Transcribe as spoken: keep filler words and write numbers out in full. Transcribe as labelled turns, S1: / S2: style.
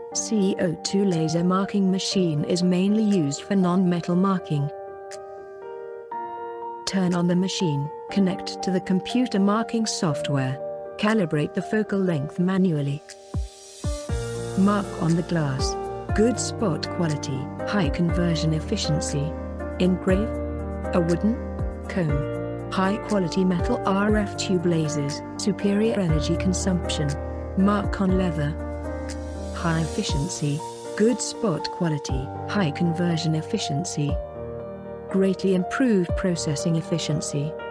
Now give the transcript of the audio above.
S1: C O two laser marking machine is mainly used for non-metal marking. Turn on the machine, connect to the computer marking software. Calibrate the focal length manually. Mark on the glass. Good spot quality, high conversion efficiency. Engrave. A wooden comb. High quality metal R F tube lasers, superior energy consumption. Mark on leather. High efficiency, good spot quality, high conversion efficiency. Greatly improved processing efficiency.